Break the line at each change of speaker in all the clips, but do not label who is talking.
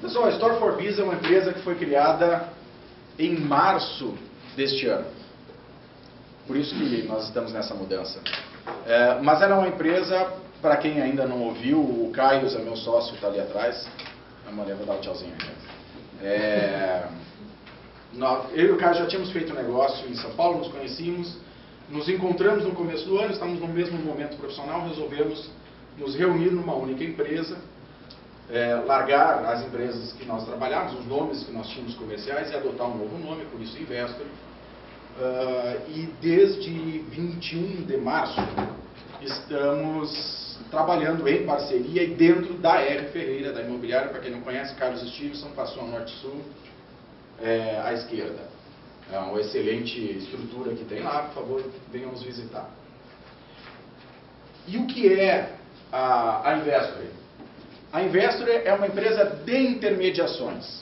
Pessoal, a Store for Biz é uma empresa que foi criada em março deste ano. Por isso que nós estamos nessa mudança. Mas ela é uma empresa, para quem ainda não ouviu, o Caio, é meu sócio, está ali atrás. Maria, vou dar um tchauzinho aqui. Eu e o Caio já tínhamos feito um negócio em São Paulo, nos conhecíamos, nos encontramos no começo do ano, estamos no mesmo momento profissional, resolvemos nos reunir numa única empresa, largar as empresas que nós trabalhávamos, os nomes que nós tínhamos comerciais e adotar um novo nome, por isso Investor. E desde 21 de março estamos trabalhando em parceria e dentro da R. Ferreira, da imobiliária. Para quem não conhece, Carlos Stevenson, passou a Norte-Sul à esquerda. É uma excelente estrutura que tem lá, por favor, venham nos visitar. E o que é a Investor? A Investor é uma empresa de intermediações.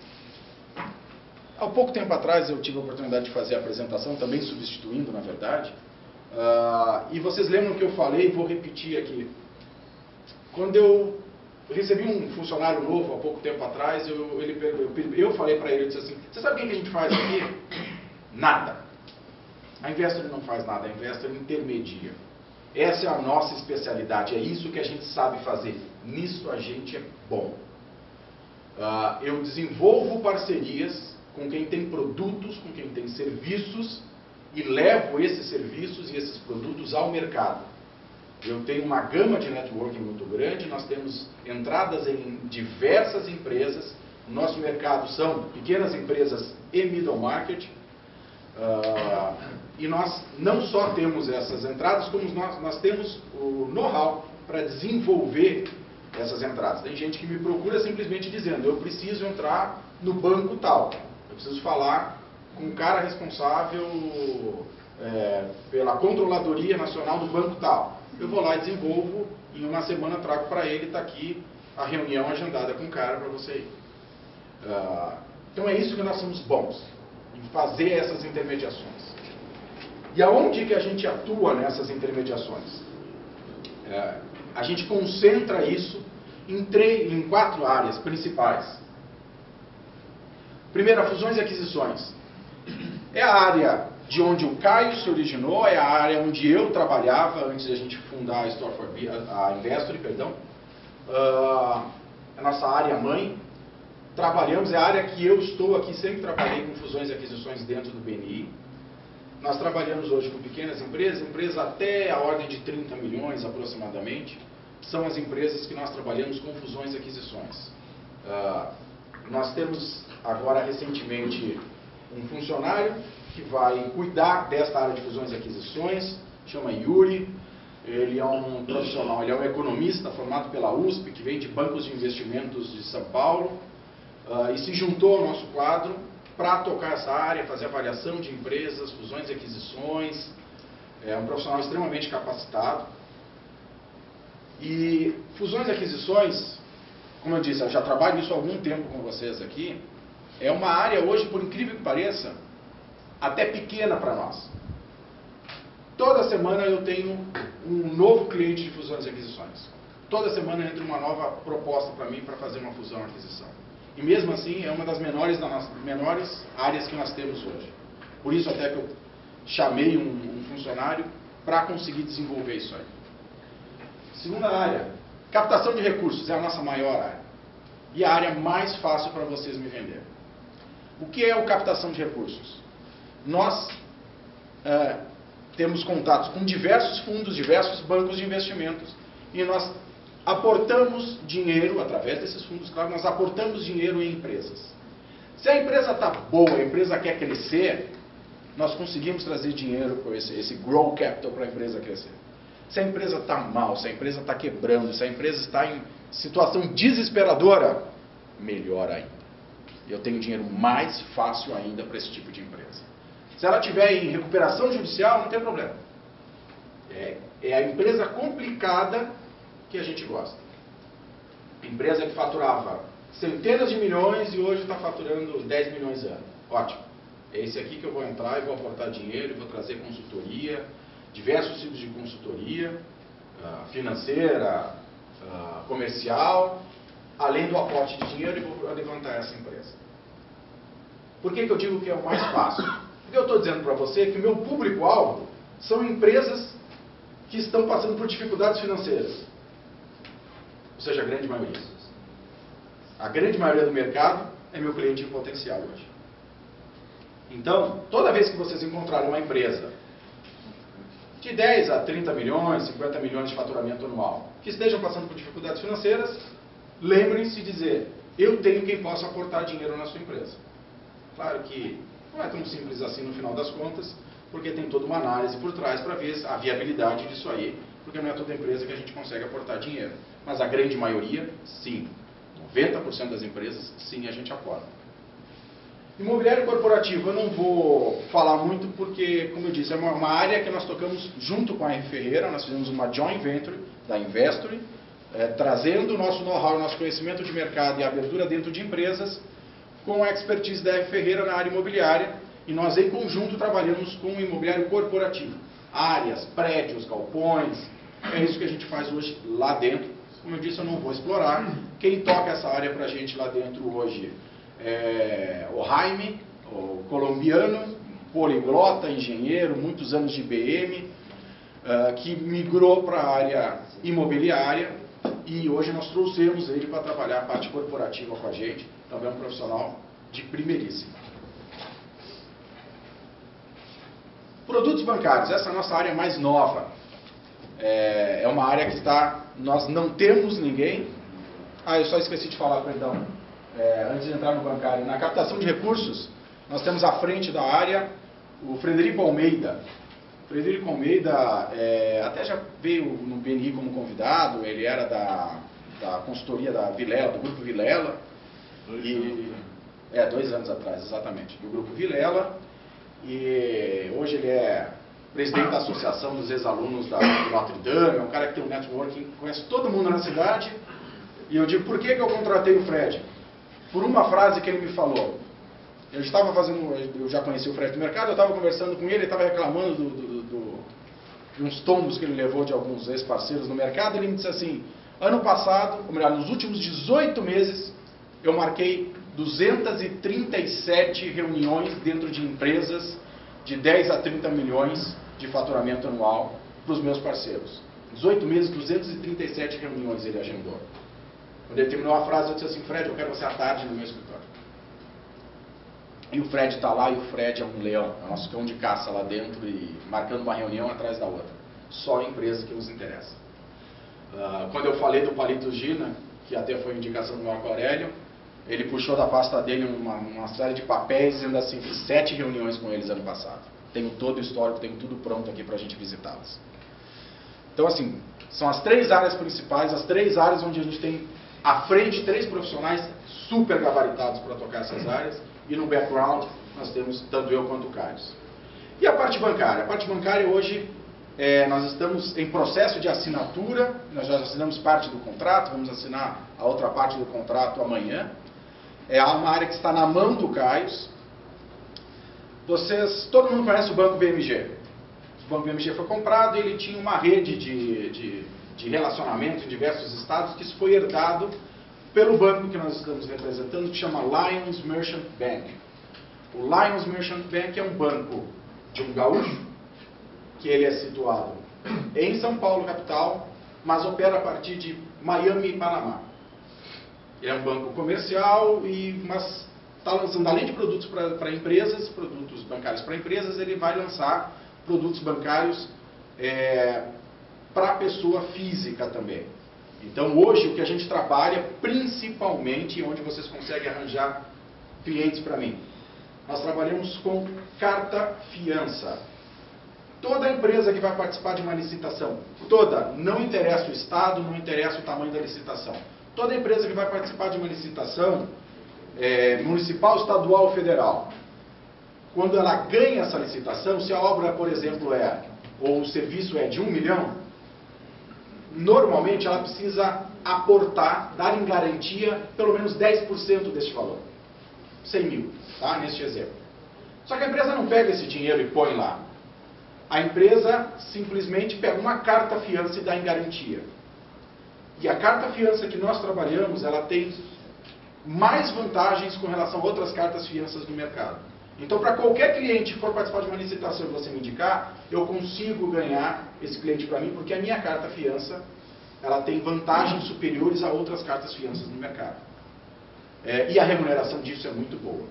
Há pouco tempo atrás eu tive a oportunidade de fazer a apresentação, também substituindo, na verdade. E vocês lembram que eu falei, vou repetir aqui. Quando eu recebi um funcionário novo há pouco tempo atrás, eu falei para ele, eu disse assim, você sabe o que a gente faz aqui? Nada. A Investor não faz nada, a Investor intermedia. Essa é a nossa especialidade, é isso que a gente sabe fazer. Nisso a gente é bom. Eu desenvolvo parcerias com quem tem produtos, com quem tem serviços e levo esses serviços e esses produtos ao mercado. Eu tenho uma gama de networking muito grande, nós temos entradas em diversas empresas. Nosso mercado são pequenas empresas e middle market. E nós não só temos essas entradas, como nós temos o know-how para desenvolver essas entradas. Tem gente que me procura simplesmente dizendo, eu preciso entrar no banco tal, eu preciso falar com o cara responsável pela Controladoria Nacional do banco tal. Eu vou lá e desenvolvo, em uma semana trago para ele, está aqui a reunião agendada com o cara para você ir. Então é isso que nós somos bons, em fazer essas intermediações. E aonde que a gente atua nessas intermediações? A gente concentra isso em 4 áreas principais. Primeiro, fusões e aquisições. É a área de onde o Caio se originou, é a área onde eu trabalhava antes de a gente fundar a Investor, perdão. A nossa área mãe. Trabalhamos, é a área que eu estou aqui, sempre trabalhei com fusões e aquisições dentro do BNI. Nós trabalhamos hoje com pequenas empresas até a ordem de 30 milhões aproximadamente. São as empresas que nós trabalhamos com fusões e aquisições. Nós temos agora recentemente um funcionário que vai cuidar desta área de fusões e aquisições, chama Yuri. Ele é um profissional, ele é um economista formado pela USP, que vem de bancos de investimentos de São Paulo, e se juntou ao nosso quadro para tocar essa área, fazer avaliação de empresas, fusões e aquisições. É um profissional extremamente capacitado. E fusões e aquisições, como eu disse, eu já trabalho isso há algum tempo com vocês aqui, é uma área hoje, por incrível que pareça, até pequena para nós. Toda semana eu tenho um novo cliente de fusões e aquisições. Toda semana entra uma nova proposta para mim para fazer uma fusão e aquisição. E mesmo assim é uma das menores áreas que nós temos hoje. Por isso até que eu chamei um funcionário para conseguir desenvolver isso aí. Segunda área, captação de recursos, é a nossa maior área. E a área mais fácil para vocês me venderem. O que é o captação de recursos? Nós temos contatos com diversos fundos, diversos bancos de investimentos. E nós aportamos dinheiro, através desses fundos, claro, nós aportamos dinheiro em empresas. Se a empresa está boa, a empresa quer crescer, nós conseguimos trazer dinheiro para esse grow capital para a empresa crescer. Se a empresa está mal, se a empresa está quebrando, se a empresa está em situação desesperadora, melhor ainda. Eu tenho dinheiro mais fácil ainda para esse tipo de empresa. Se ela estiver em recuperação judicial, não tem problema. É a empresa complicada que a gente gosta. Empresa que faturava centenas de milhões e hoje está faturando 10 milhões ano. Ótimo. É esse aqui que eu vou entrar e vou aportar dinheiro, e vou trazer consultoria, diversos tipos de consultoria, financeira, comercial, além do aporte de dinheiro, e vou levantar essa empresa. Por que eu digo que é o mais fácil? Porque eu estou dizendo para você que o meu público-alvo são empresas que estão passando por dificuldades financeiras. Ou seja, a grande maioria. A grande maioria do mercado é meu cliente em potencial hoje. Então, toda vez que vocês encontrarem uma empresa de 10 a 30 milhões, 50 milhões de faturamento anual, que estejam passando por dificuldades financeiras, lembrem-se de dizer, eu tenho quem possa aportar dinheiro na sua empresa. Claro que não é tão simples assim no final das contas, porque tem toda uma análise por trás para ver a viabilidade disso aí, porque não é toda empresa que a gente consegue aportar dinheiro. Mas a grande maioria, sim. 90% das empresas, sim, a gente aporta. Imobiliário corporativo, eu não vou falar muito porque, como eu disse, é uma área que nós tocamos junto com a R. Ferreira, nós fizemos uma joint venture da Investory, trazendo o nosso know-how, o nosso conhecimento de mercado e abertura dentro de empresas, com a expertise da R. Ferreira na área imobiliária, e nós em conjunto trabalhamos com o imobiliário corporativo. Áreas, prédios, galpões, é isso que a gente faz hoje lá dentro. Como eu disse, eu não vou explorar. Quem toca essa área para a gente lá dentro hoje é o Jaime, o colombiano, poliglota, engenheiro, muitos anos de IBM, que migrou para a área imobiliária e hoje nós trouxemos ele para trabalhar a parte corporativa com a gente, também é um profissional de primeiríssima. Produtos bancários, essa é a nossa área mais nova. É uma área que nós não temos ninguém. Eu só esqueci de falar, perdão. Antes de entrar no bancário, na captação de recursos, nós temos à frente da área o Frederico Almeida. Frederico Almeida até já veio no BNI como convidado, ele era da consultoria da Vilela, do Grupo Vilela. 2 anos atrás, exatamente, do Grupo Vilela. E hoje ele é presidente da Associação dos Ex-Alunos da Notre Dame, é um cara que tem um networking, conhece todo mundo na cidade. E eu digo, por que eu contratei o Fred? Por uma frase que ele me falou. Eu já conheci o Fred do mercado, eu estava conversando com ele estava reclamando de uns tombos que ele levou de alguns ex-parceiros no mercado. Ele me disse assim, ano passado, ou melhor, nos últimos 18 meses, eu marquei 237 reuniões dentro de empresas de 10 a 30 milhões de faturamento anual para os meus parceiros. 18 meses, 237 reuniões ele agendou. Quando ele terminou a frase, eu disse assim, Fred, eu quero você à tarde no meu escritório. E o Fred está lá, e o Fred é um leão, é o nosso cão de caça lá dentro, e marcando uma reunião atrás da outra. Só a empresa que nos interessa. Quando eu falei do Palito Gina, que até foi indicação do Marco Aurélio, ele puxou da pasta dele uma série de papéis, dizendo assim, fiz 7 reuniões com eles ano passado. Tenho todo o histórico, tenho tudo pronto aqui para a gente visitá-las. Então, assim, são as 3 áreas principais, as 3 áreas onde a gente tem à frente 3 profissionais super gabaritados para tocar essas áreas, e no background nós temos tanto eu quanto o Carlos. E a parte bancária? A parte bancária hoje, nós estamos em processo de assinatura, nós já assinamos parte do contrato, vamos assinar a outra parte do contrato amanhã. É uma área que está na mão do Caio. Todo mundo conhece o Banco BMG. O Banco BMG foi comprado e ele tinha uma rede de relacionamento em diversos estados, que isso foi herdado pelo banco que nós estamos representando, que chama Lions Merchant Bank. O Lions Merchant Bank é um banco de um gaúcho, que ele é situado em São Paulo, capital, mas opera a partir de Miami e Panamá. Ele é um banco comercial, mas está lançando, além de produtos para empresas, produtos bancários para empresas, ele vai lançar produtos bancários para a pessoa física também. Então, hoje, o que a gente trabalha, principalmente, onde vocês conseguem arranjar clientes para mim, nós trabalhamos com carta fiança. Toda empresa que vai participar de uma licitação, toda, não interessa o estado, não interessa o tamanho da licitação. Toda empresa que vai participar de uma licitação, municipal, estadual ou federal, quando ela ganha essa licitação, se a obra, por exemplo, ou o serviço é de 1 milhão, normalmente ela precisa aportar, dar em garantia, pelo menos 10% desse valor. 100 mil, tá? Neste exemplo. Só que a empresa não pega esse dinheiro e põe lá. A empresa simplesmente pega uma carta fiança e dá em garantia. E a carta fiança que nós trabalhamos, ela tem mais vantagens com relação a outras cartas fianças do mercado. Então, para qualquer cliente que for participar de uma licitação e você me indicar, eu consigo ganhar esse cliente para mim, porque a minha carta fiança, ela tem vantagens superiores a outras cartas fianças no mercado. E a remuneração disso é muito boa.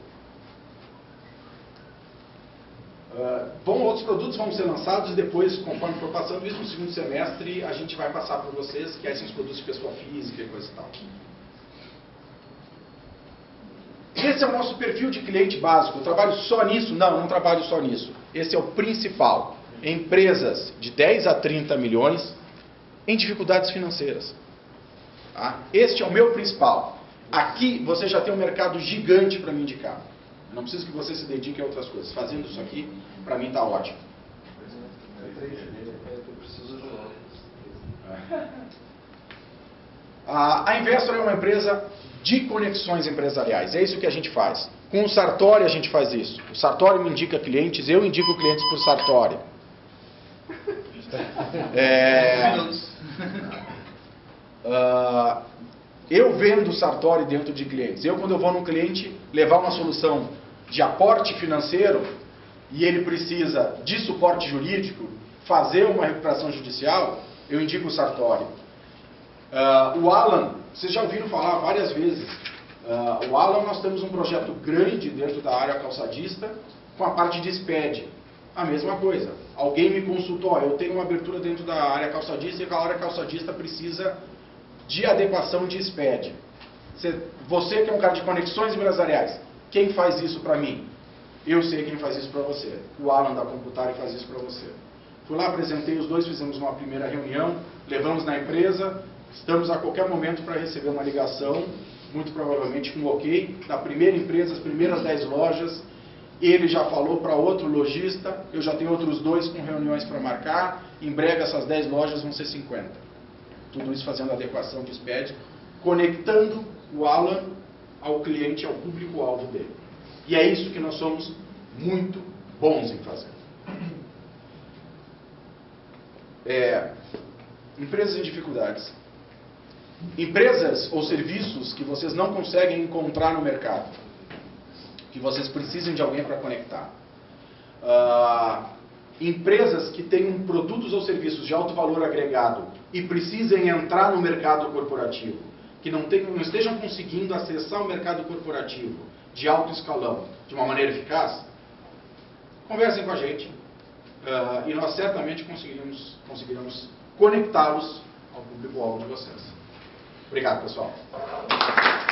Outros produtos vão ser lançados e depois, conforme for passando isso, no segundo semestre, a gente vai passar para vocês, que são os produtos de pessoa física e coisa e tal. Esse é o nosso perfil de cliente básico. Eu trabalho só nisso? Não, não trabalho só nisso. Esse é o principal. Empresas de 10 a 30 milhões em dificuldades financeiras. Tá? Este é o meu principal. Aqui você já tem um mercado gigante para me indicar. Eu não preciso que você se dedique a outras coisas. Fazendo isso aqui, para mim está ótimo. A Investor é uma empresa de conexões empresariais. É isso que a gente faz. Com o Sartori a gente faz isso. O Sartori me indica clientes, eu indico clientes para o Sartori. Eu vendo o Sartori dentro de clientes. Quando eu vou num cliente levar uma solução de aporte financeiro e ele precisa de suporte jurídico, fazer uma recuperação judicial, eu indico o Sartori. O Alan, vocês já ouviram falar várias vezes. O Alan, nós temos um projeto grande dentro da área calçadista com a parte de SPED. A mesma coisa. Alguém me consultou, eu tenho uma abertura dentro da área calçadista e a área calçadista precisa de adequação de SPED. Você que é um cara de conexões empresariais, quem faz isso para mim? Eu sei quem faz isso para você. O Alan da Computar faz isso para você. Fui lá, apresentei os dois, fizemos uma primeira reunião, levamos na empresa, estamos a qualquer momento para receber uma ligação, muito provavelmente com o ok, da primeira empresa, as primeiras 10 lojas. Ele já falou para outro lojista, eu já tenho outros 2 com reuniões para marcar, em breve essas 10 lojas vão ser 50. Tudo isso fazendo adequação de SPED, conectando o Alan ao cliente, ao público-alvo dele. E é isso que nós somos muito bons em fazer. Empresas em dificuldades. Empresas ou serviços que vocês não conseguem encontrar no mercado, que vocês precisam de alguém para conectar. Empresas que tenham produtos ou serviços de alto valor agregado e precisem entrar no mercado corporativo, que não estejam conseguindo acessar o mercado corporativo de alto escalão de uma maneira eficaz, conversem com a gente e nós certamente conseguiremos conectá-los ao público-alvo de vocês. Obrigado, pessoal.